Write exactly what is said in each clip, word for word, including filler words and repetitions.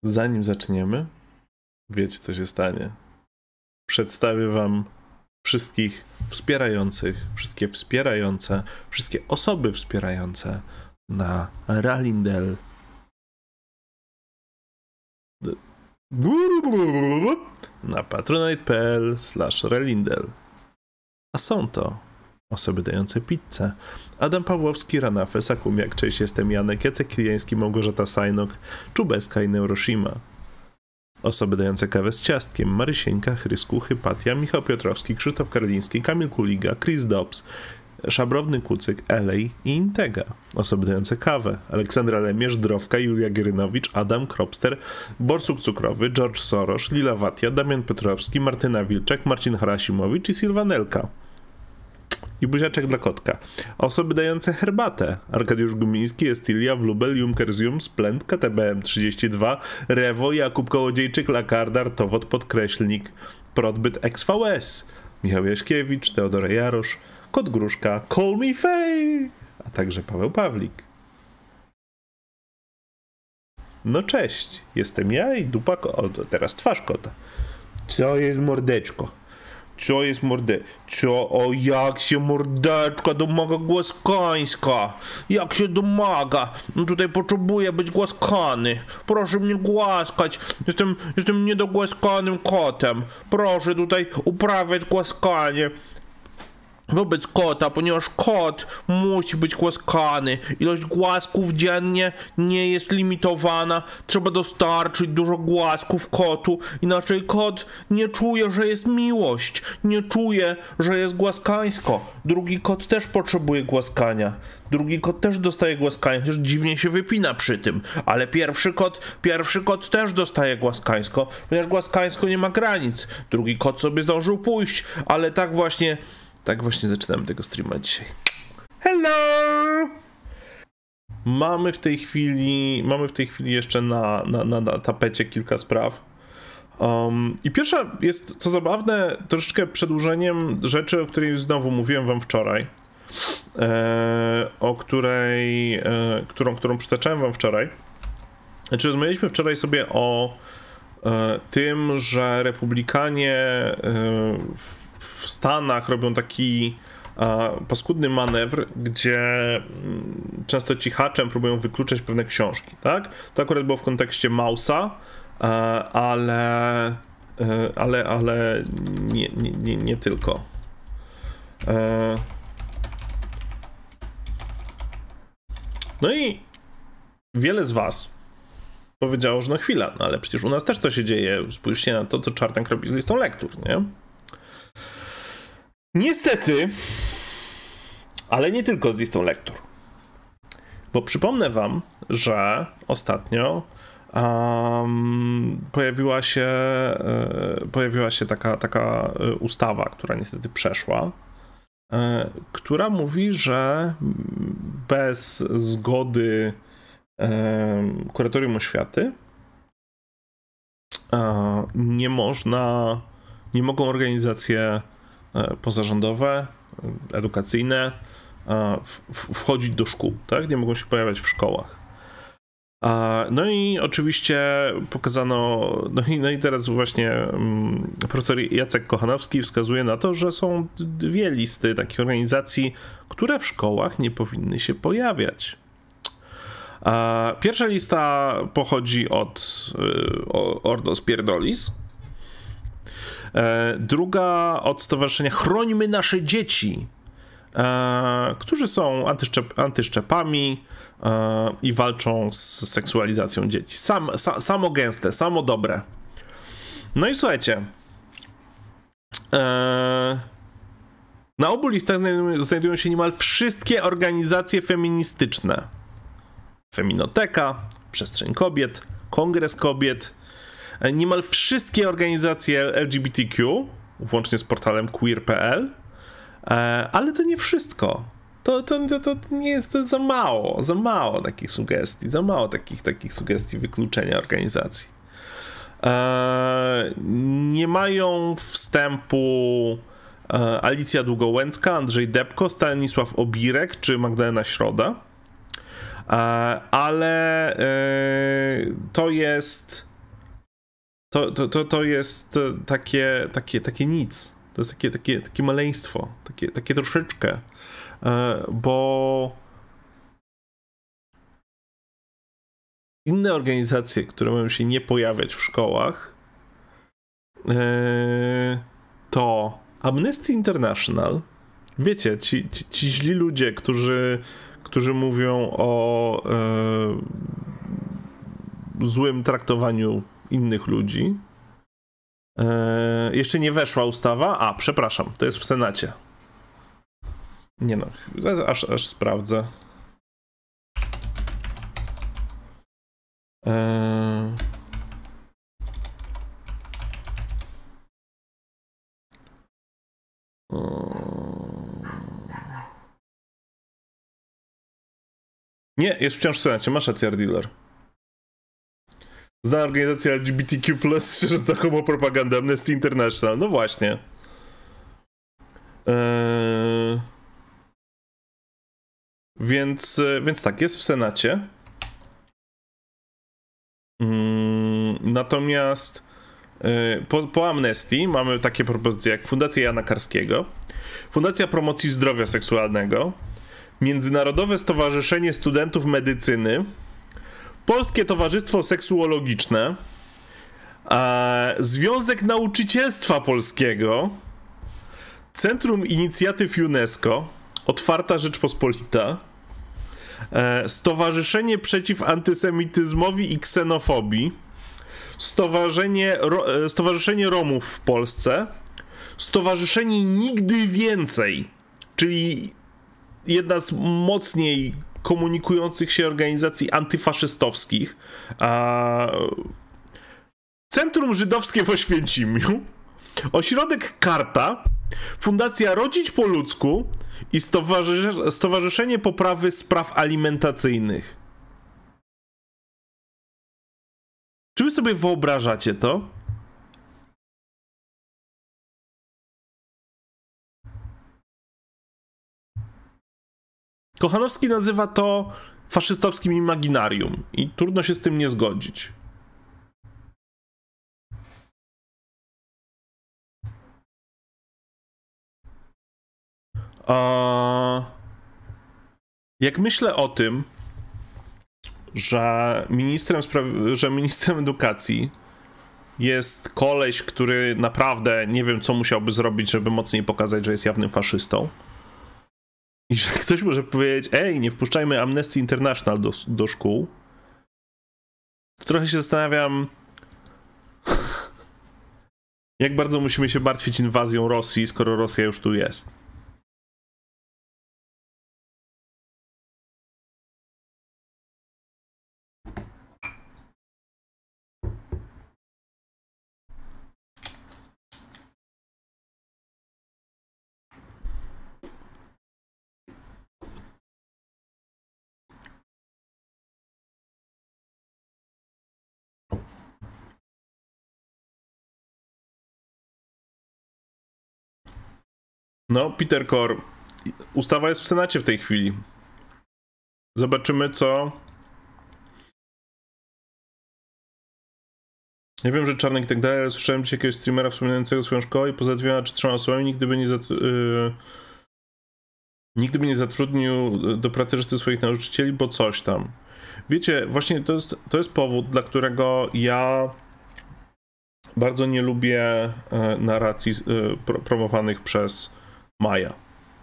Zanim zaczniemy, wiecie, co się stanie. Przedstawię wam wszystkich wspierających, wszystkie wspierające, wszystkie osoby wspierające na Ralindel. Na patronite.pl slash Ralindel. A są to osoby dające pizzę: Adam Pawłowski, Ranafę, Sakumiak, cześć, jestem Janek, Jacek Kiliański, Małgorzata Sajnok, Czubeska i Neuroshima. Osoby dające kawę z ciastkiem: Marysieńka, Chrysku, Hypatia, Michał Piotrowski, Krzysztof Karliński, Kamil Kuliga, Chris Dobbs, Szabrowny Kucyk, Elej i Intega. Osoby dające kawę: Aleksandra Lemierz, Drowka, Julia Gierynowicz, Adam Kropster, Borsuk Cukrowy, George Soros, Lila Watia, Damian Piotrowski, Martyna Wilczek, Marcin Harasimowicz i Sylwanelka. I buziaczek dla kotka. Osoby dające herbatę: Arkadiusz Gumiński, Estilia, Wlubel, Junkerzium, Splend, K T B M trzydzieści dwa, Rewo, Jakub Kołodziejczyk, Lakardar, Towod, Podkreślnik, Prodbyt X V S, Michał Jaśkiewicz, Teodora Jarosz, Kot Gruszka, Call Me Faye, a także Paweł Pawlik. No cześć, jestem ja i dupa ko- o, teraz twarz kota. Co jest mordeczko? Co jest mordę? Co? O, jak się mordeczka domaga głaskańska? Jak się domaga? No tutaj potrzebuję być głaskany. Proszę mnie głaskać. Jestem, jestem niedogłaskanym kotem. Proszę tutaj uprawiać głaskanie wobec kota, ponieważ kot musi być głaskany. Ilość głasków dziennie nie jest limitowana. Trzeba dostarczyć dużo głasków kotu, inaczej kot nie czuje, że jest miłość. Nie czuje, że jest głaskańsko. Drugi kot też potrzebuje głaskania. Drugi kot też dostaje głaskania, chociaż dziwnie się wypina przy tym. Ale pierwszy kot, pierwszy kot też dostaje głaskańsko, ponieważ głaskańsko nie ma granic. Drugi kot sobie zdążył pójść, ale tak właśnie Tak właśnie zaczynamy tego streama dzisiaj. Hello! Mamy w tej chwili, mamy w tej chwili jeszcze na, na, na, na tapecie kilka spraw. Um, I pierwsza jest, co zabawne, troszeczkę przedłużeniem rzeczy, o której znowu mówiłem wam wczoraj. E, o której, e, którą, którą przytaczałem wam wczoraj. Znaczy, rozmawialiśmy wczoraj sobie o e, tym, że republikanie e, w w Stanach robią taki a, paskudny manewr, gdzie m, często cichaczem próbują wykluczać pewne książki, tak? To akurat było w kontekście Mausa, a, ale, a, ale, ale nie, nie, nie, nie tylko. A, no i wiele z was powiedziało, że no chwila, no ale przecież u nas też to się dzieje. Spójrzcie na to, co Czarnek robi z listą lektur, nie? Niestety, ale nie tylko z listą lektur. Bo przypomnę wam, że ostatnio um, pojawiła się, e, pojawiła się taka, taka ustawa, która niestety przeszła, e, która mówi, że bez zgody e, Kuratorium Oświaty e, nie można, nie mogą organizacje pozarządowe, edukacyjne wchodzić do szkół, tak? Nie mogą się pojawiać w szkołach. No i oczywiście pokazano, no i, no i teraz właśnie profesor Jacek Kochanowski wskazuje na to, że są dwie listy takich organizacji, które w szkołach nie powinny się pojawiać. Pierwsza lista pochodzi od Ordo Spierdolis. Druga od Stowarzyszenia Chrońmy Nasze Dzieci, e, którzy są antyszczep, antyszczepami e, i walczą z seksualizacją dzieci. Sam, sa, samo gęste, samo dobre. No i słuchajcie, e, na obu listach znajdują, znajdują się niemal wszystkie organizacje feministyczne. Feminoteka, Przestrzeń Kobiet, Kongres Kobiet, niemal wszystkie organizacje L G B T Q, włącznie z portalem queer kropka p l, ale to nie wszystko. To, to, to, to nie jest to za mało, za mało takich sugestii, za mało takich, takich sugestii wykluczenia organizacji. Nie mają wstępu Alicja Długołęcka, Andrzej Depko, Stanisław Obirek czy Magdalena Środa, ale to jest to, to, to, to jest takie, takie, takie nic. To jest takie, takie, takie maleństwo, takie, takie troszeczkę, bo inne organizacje, które mają się nie pojawiać w szkołach, to Amnesty International, wiecie, ci, ci, ci źli ludzie, którzy, którzy mówią o e, złym traktowaniu innych ludzi. E, jeszcze nie weszła ustawa. A, przepraszam, to jest w Senacie. Nie no, aż, aż sprawdzę. E, Nie, jest wciąż w Senacie, masz rację, Dealer. Znana organizacja L G B T Q plus, szerząca homopropagandę, Amnesty International. No właśnie. Eee... Więc, więc tak, jest w Senacie. Mm, natomiast yy, po, po Amnesty mamy takie propozycje jak Fundacja Jana Karskiego, Fundacja Promocji Zdrowia Seksualnego, Międzynarodowe Stowarzyszenie Studentów Medycyny, Polskie Towarzystwo Seksuologiczne, e, Związek Nauczycielstwa Polskiego, Centrum Inicjatyw UNESCO, Otwarta Rzeczpospolita, e, Stowarzyszenie Przeciw Antysemityzmowi i Ksenofobii, Stowarzyszenie, Ro, Stowarzyszenie Romów w Polsce, Stowarzyszenie Nigdy Więcej, czyli jedna z mocniej komunikujących się organizacji antyfaszystowskich, a... Centrum Żydowskie w Oświęcimiu, Ośrodek Karta, Fundacja Rodzić po ludzku i Stowarzysz... Stowarzyszenie Poprawy Spraw Alimentacyjnych. Czy wy sobie wyobrażacie to? Kochanowski nazywa to faszystowskim imaginarium i trudno się z tym nie zgodzić. A... Jak myślę o tym, że ministrem, spra- że ministrem edukacji jest koleś, który naprawdę nie wiem, co musiałby zrobić, żeby mocniej pokazać, że jest jawnym faszystą, i że ktoś może powiedzieć, ej, nie wpuszczajmy Amnesty International do, do szkół, to trochę się zastanawiam, jak bardzo musimy się martwić inwazją Rosji, skoro Rosja już tu jest. No, Peter Kor, ustawa jest w Senacie w tej chwili. Zobaczymy, co... Ja wiem, że Czarnek i tak dalej, ale słyszałem dzisiaj jakiegoś streamera wspominającego swoją szkołę i poza dwiema czy trzema osobami nigdy by nie, zatru... yy... nigdy by nie zatrudnił do pracy reszty swoich nauczycieli, bo coś tam. Wiecie, właśnie to jest, to jest powód, dla którego ja bardzo nie lubię yy, narracji yy, pro promowanych przez Maja.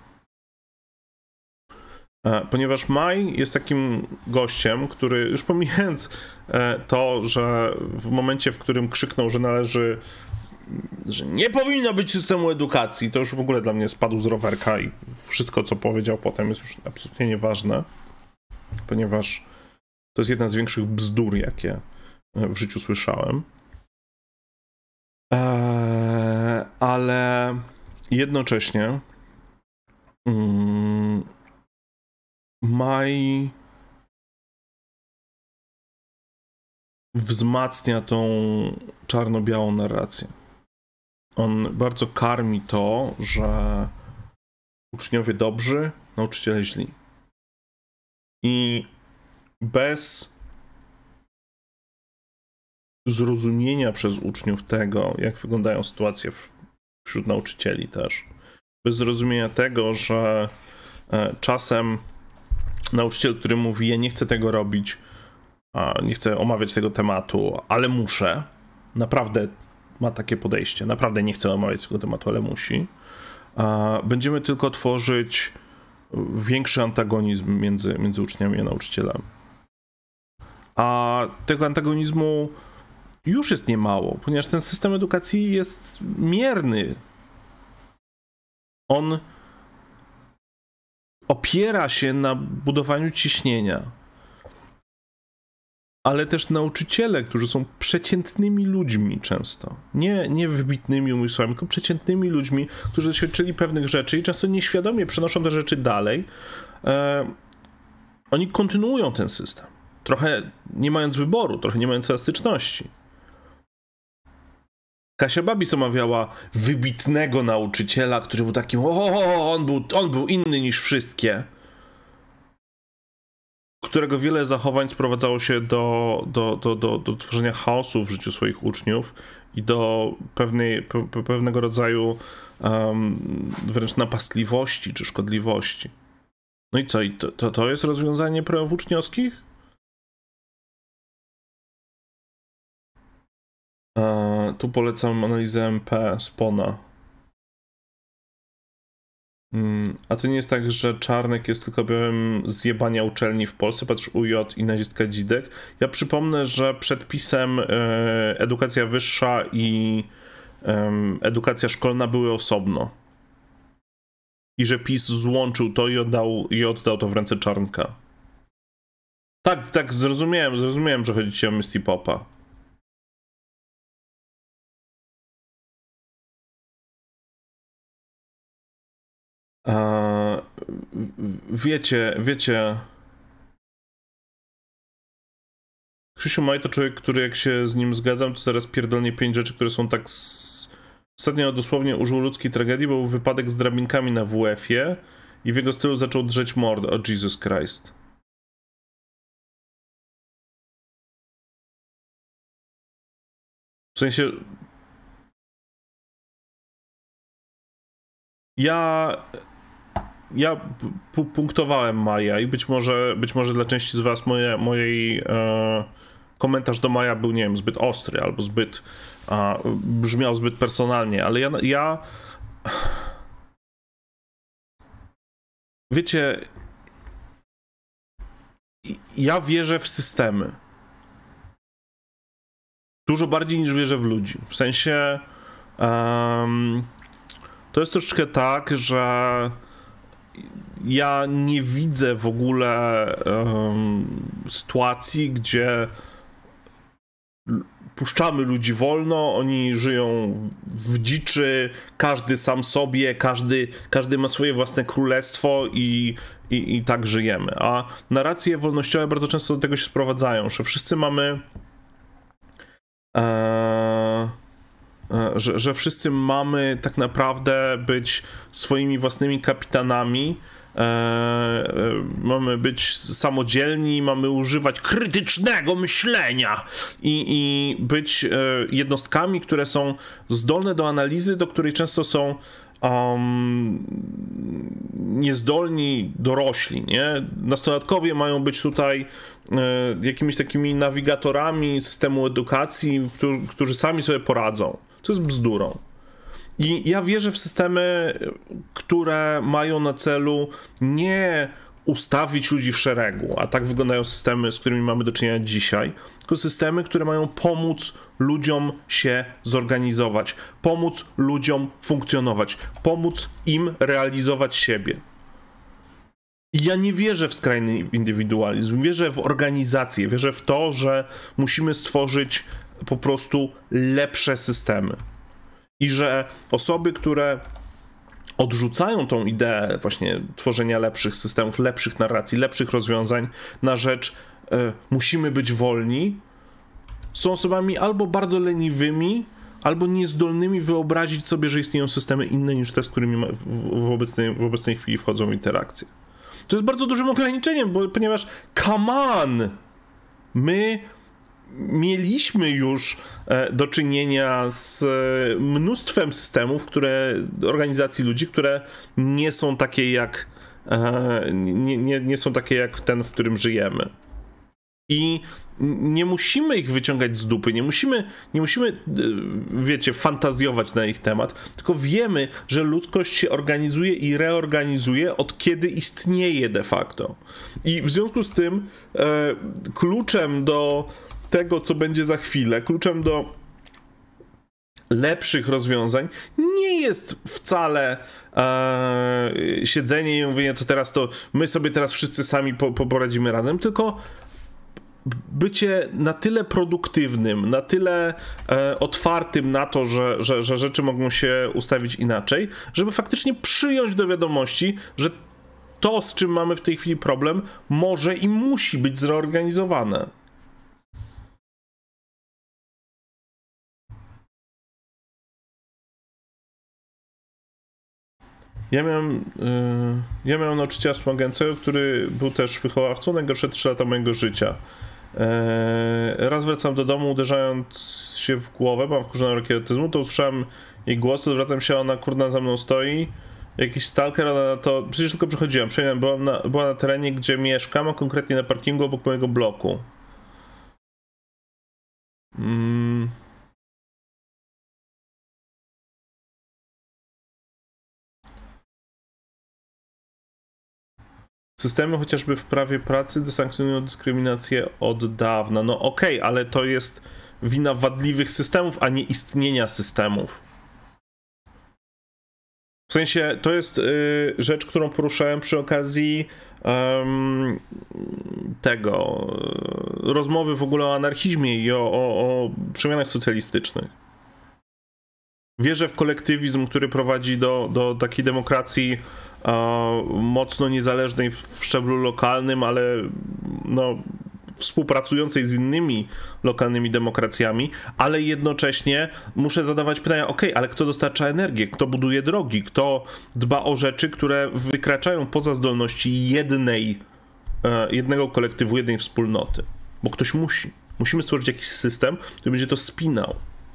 Ponieważ Maj jest takim gościem, który już pomijając to, że w momencie, w którym krzyknął, że należy, że nie powinno być systemu edukacji, to już w ogóle dla mnie spadł z rowerka i wszystko, co powiedział potem, jest już absolutnie nieważne, ponieważ to jest jedna z większych bzdur, jakie w życiu słyszałem. Eee, ale jednocześnie mm, Maj wzmacnia tą czarno-białą narrację. On bardzo karmi to, że uczniowie dobrzy, nauczyciele źli. I bez zrozumienia przez uczniów tego, jak wyglądają sytuacje wśród nauczycieli też. Bez zrozumienia tego, że czasem nauczyciel, który mówi, ja nie chcę tego robić, nie chcę omawiać tego tematu, ale muszę, naprawdę ma takie podejście, naprawdę nie chcę omawiać tego tematu, ale musi, będziemy tylko tworzyć większy antagonizm między, między uczniami a nauczycielami. A tego antagonizmu już jest niemało, ponieważ ten system edukacji jest mierny. On opiera się na budowaniu ciśnienia, ale też nauczyciele, którzy są przeciętnymi ludźmi często, nie, nie wybitnymi umysłami, tylko przeciętnymi ludźmi, którzy doświadczyli pewnych rzeczy i często nieświadomie przenoszą te rzeczy dalej, e, oni kontynuują ten system, trochę nie mając wyboru, trochę nie mając elastyczności. Kasia Babis omawiała wybitnego nauczyciela, który był takim, o, on był, on był inny niż wszystkie, którego wiele zachowań sprowadzało się do, do, do, do, do tworzenia chaosu w życiu swoich uczniów i do pewnej, pe, pewnego rodzaju um, wręcz napastliwości czy szkodliwości. No i co? I to, to, to jest rozwiązanie praw uczniowskich? Uh, tu polecam analizę M P Spona. Hmm, a to nie jest tak, że Czarnek jest tylko objawem zjebania uczelni w Polsce, patrz U J i nazistka Dzidek. Ja przypomnę, że przedpisem e, edukacja wyższa i e, edukacja szkolna były osobno. I że PiS złączył to i oddał, i oddał to w ręce Czarnka. Tak, tak, zrozumiałem, zrozumiałem, że chodzi ci o Misty Popa. Uh, wiecie, wiecie... Krzysiu Maj to człowiek, który jak się z nim zgadzam, to zaraz pierdolnie pięć rzeczy, które są tak... Z... Ostatnio dosłownie użył ludzkiej tragedii, bo był wypadek z drabinkami na W F-ie i w jego stylu zaczął drzeć mordę. O Jesus Christ. W sensie... Ja... Ja punktowałem Maja i być może, być może dla części z was moje, mojej e, komentarz do Maja był, nie wiem, zbyt ostry albo zbyt e, brzmiał zbyt personalnie, ale ja, ja wiecie, ja wierzę w systemy dużo bardziej niż wierzę w ludzi, w sensie um, to jest troszeczkę tak, że ja nie widzę w ogóle um, sytuacji, gdzie puszczamy ludzi wolno, oni żyją w dziczy, każdy sam sobie, każdy, każdy ma swoje własne królestwo i, i, i tak żyjemy. A narracje wolnościowe bardzo często do tego się sprowadzają, że wszyscy mamy e, Że, że wszyscy mamy tak naprawdę być swoimi własnymi kapitanami, e, e, mamy być samodzielni, mamy używać krytycznego myślenia i, i być e, jednostkami, które są zdolne do analizy, do której często są um, niezdolni dorośli, nie? Nastolatkowie mają być tutaj e, jakimiś takimi nawigatorami systemu edukacji, którzy, którzy sami sobie poradzą. To jest bzdurą. I ja wierzę w systemy, które mają na celu nie ustawić ludzi w szeregu, a tak wyglądają systemy, z którymi mamy do czynienia dzisiaj, tylko systemy, które mają pomóc ludziom się zorganizować, pomóc ludziom funkcjonować, pomóc im realizować siebie. I ja nie wierzę w skrajny indywidualizm, wierzę w organizację, wierzę w to, że musimy stworzyć po prostu lepsze systemy. I że osoby, które odrzucają tą ideę właśnie tworzenia lepszych systemów, lepszych narracji, lepszych rozwiązań na rzecz y, musimy być wolni, są osobami albo bardzo leniwymi, albo niezdolnymi wyobrazić sobie, że istnieją systemy inne niż te, z którymi w, w, obecnej, w obecnej chwili wchodzą w interakcje. To jest bardzo dużym ograniczeniem, bo, ponieważ come on! My mieliśmy już do czynienia z mnóstwem systemów, które, organizacji ludzi, które nie są takie jak nie, nie, nie są takie jak ten, w którym żyjemy. I nie musimy ich wyciągać z dupy, nie musimy, nie musimy, wiecie, fantazjować na ich temat, tylko wiemy, że ludzkość się organizuje i reorganizuje od kiedy istnieje de facto. I w związku z tym e, kluczem do tego, co będzie za chwilę, kluczem do lepszych rozwiązań nie jest wcale e, siedzenie i mówienie, to teraz to my sobie teraz wszyscy sami po, po poradzimy razem, tylko bycie na tyle produktywnym, na tyle e, otwartym na to, że, że, że rzeczy mogą się ustawić inaczej, żeby faktycznie przyjąć do wiadomości, że to, z czym mamy w tej chwili problem, może i musi być zreorganizowane. Ja miałem, yy, ja miałem nauczyciela wspomagającego, który był też wychowawcą najgorsze trzy lata mojego życia. Yy, raz wracam do domu, uderzając się w głowę, mam wkurzoną rakietyzmu, to usłyszałem jej głos, odwracam się, ona kurna za mną stoi, jakiś stalker, ona to, przecież tylko przychodziłem, byłam na, była na terenie, gdzie mieszkam, a konkretnie na parkingu obok mojego bloku. Mm. Systemy chociażby w prawie pracy desankcjonują dyskryminację od dawna. No okej, okay, ale to jest wina wadliwych systemów, a nie istnienia systemów. W sensie, to jest y, rzecz, którą poruszałem przy okazji um, tego, y, rozmowy w ogóle o anarchizmie i o, o, o przemianach socjalistycznych. Wierzę w kolektywizm, który prowadzi do, do takiej demokracji e, mocno niezależnej w szczeblu lokalnym, ale no, współpracującej z innymi lokalnymi demokracjami, ale jednocześnie muszę zadawać pytania, ok, ale kto dostarcza energię, kto buduje drogi, kto dba o rzeczy, które wykraczają poza zdolności jednej, e, jednego kolektywu, jednej wspólnoty, bo ktoś musi. Musimy stworzyć jakiś system, który będzie to spinał.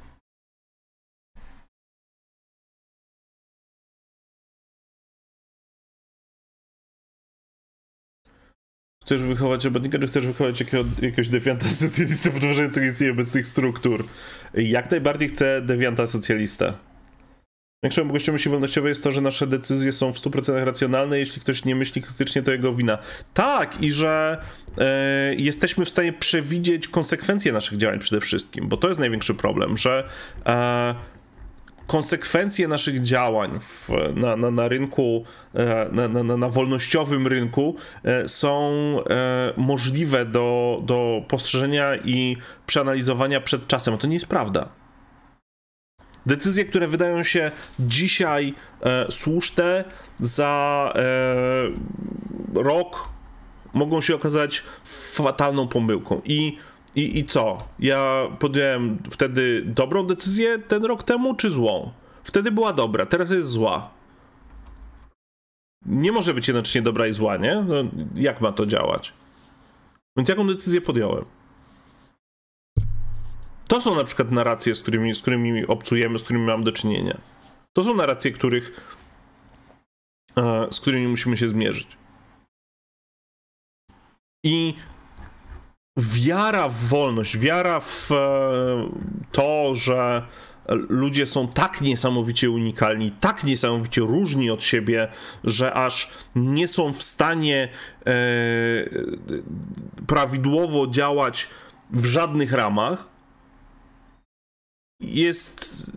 Chcesz wychować robotnika, czy chcesz wychować jakiego, jakiegoś dewianta socjalistę podważającego istnienie obecnych struktur? Jak najbardziej chcę dewianta socjalistę. Większą długością myśli wolnościowej jest to, że nasze decyzje są w stu procentach racjonalne, jeśli ktoś nie myśli krytycznie, to jego wina. Tak, i że e, jesteśmy w stanie przewidzieć konsekwencje naszych działań przede wszystkim, bo to jest największy problem, że e, konsekwencje naszych działań w, na, na, na rynku, na, na, na wolnościowym rynku są możliwe do, do postrzeżenia i przeanalizowania przed czasem. To nie jest prawda. Decyzje, które wydają się dzisiaj e, słuszne, za e, rok mogą się okazać fatalną pomyłką. I I, I co? Ja podjąłem wtedy dobrą decyzję ten rok temu, czy złą? Wtedy była dobra, teraz jest zła. Nie może być jednocześnie dobra i zła, nie? No, jak ma to działać? Więc jaką decyzję podjąłem? To są na przykład narracje, z którymi, z którymi obcujemy, z którymi mam do czynienia. To są narracje, których, e, z którymi musimy się zmierzyć. I wiara w wolność, wiara w to, że ludzie są tak niesamowicie unikalni, tak niesamowicie różni od siebie, że aż nie są w stanie e, prawidłowo działać w żadnych ramach, jest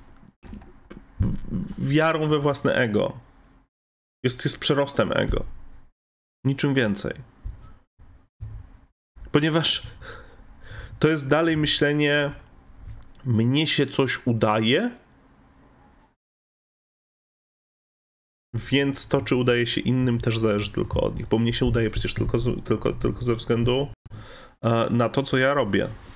wiarą we własne ego. Jest, jest przerostem ego. Niczym więcej. Ponieważ to jest dalej myślenie, mnie się coś udaje, więc to, czy udaje się innym, też zależy tylko od nich, bo mnie się udaje przecież tylko, tylko, tylko ze względu na to, co ja robię.